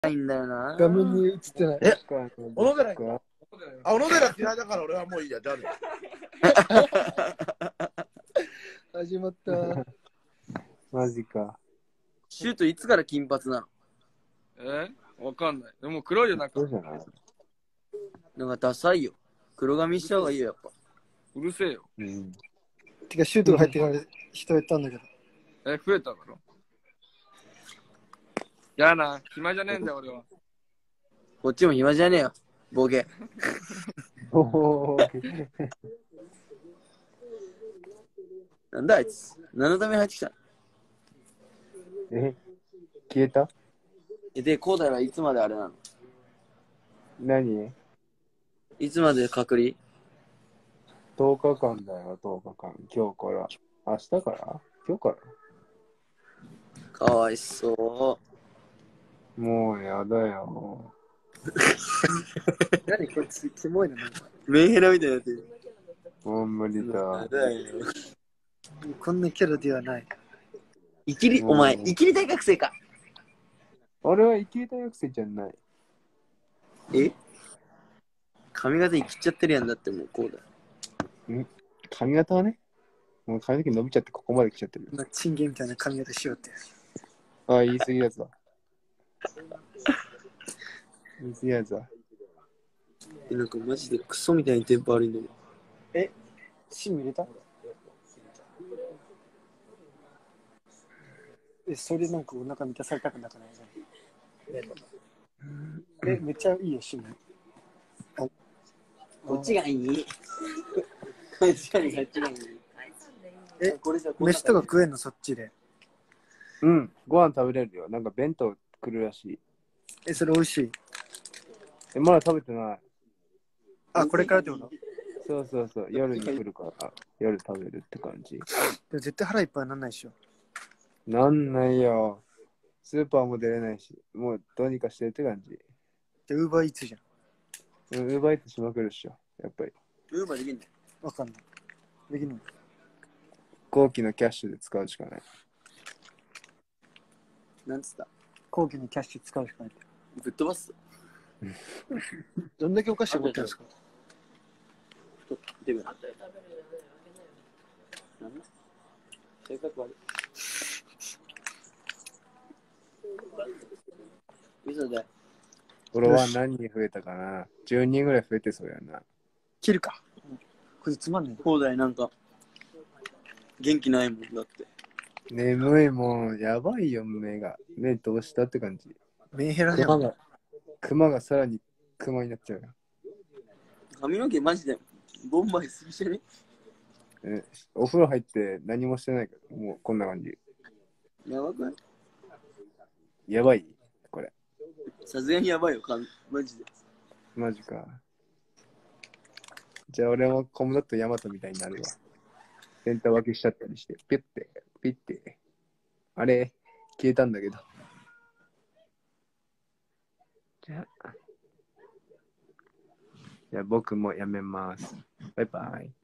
いんだよな。 画面に映ってない。 え、小野寺か。あ、小野寺嫌いだから俺はもういいや。じゃあね。 始まった。 マジか。 シュートいつから金髪なの？ わかんない。でも黒いよ、なんかそう。じゃない？ なんかダサいよ。黒髪した方がいいよ、やっぱ。 うるせえよ。 うん。 てか、シュートが入ってから人やったんだけど。 増えただろ。やだな。暇じゃねえんだよ、俺は。 こっちも暇じゃねえよ。ボケ。 おー。 なんだあいつ。何のために入ってきた？ 消えた？ で、コーダイはいつまであれなの？ 何？ いつまで隔離？ 10日間だよ、10日間。今日から。明日から？今日から？ かわいそもうやだよ。 何こいつ、キモいな。なんかう。メンヘラみたいになってる。 もう無理だ。 やだよ。 こんなキャラではない。 お前、生きり大学生か。 俺は生きり大学生じゃない。 え？髪型生きっちゃってるやんだってもうこうだよ。 髪型はね、もう髪の毛伸びちゃってここまで来ちゃってる。 チンゲみたいな髪型しようって。 あ、言い過ぎやつだ。言い過ぎやつだ。 なんかマジでクソみたいにテンポ悪いんだけど。 シム入れた？それなんかお腹満たされたくなくないじゃん。めっちゃいいよ、シム。 こっちがいい。確かにこっちがいい。 飯とか食えんの、そっちで。 うん、ご飯食べれるよ。なんか弁当来るらしい。 それ美味しい。 まだ食べてない。 あ、これからってこと？ そう。夜に来るから、夜食べるって感じ。 でも絶対腹いっぱいになんないでしょ。 なんないよ。スーパーも出れないし、もうどうにかしてるって感じ。 で、ウーバーイーツじゃん。 ウーバーイーツしまくるっしょ、やっぱり。 ウーバーできんの？ わかんない。できんの？ 後期のキャッシュで使うしかない。 なんつった？ 後期にキャッシュ使うしかない。 ぶっ飛ばす。 どんだけお菓子持ってるんですか？ デブな。なんだ？性格悪い。嘘だよ。 俺は何人増えたかな？ 10 人ぐらい増えてそうやな。 切るか。これつまんない。 放題なんか元気ないもんだって。 眠いもん、やばいよ、目が。目どうしたって感じ。 メンヘラじゃん。 クマがさらにクマになっちゃうよ。 髪の毛マジでボンバイすぎじゃね？ お風呂入って何もしてないから、もうこんな感じ。 やばくない？ やばいこれ。 さすがにやばいよ、マジで。 マジか。じゃあ俺もコムドットヤマトみたいになるわ。センター分けしちゃったりして、ピュッて、ピッて。あれ、消えたんだけど。じゃあ僕もやめます。バイバイ。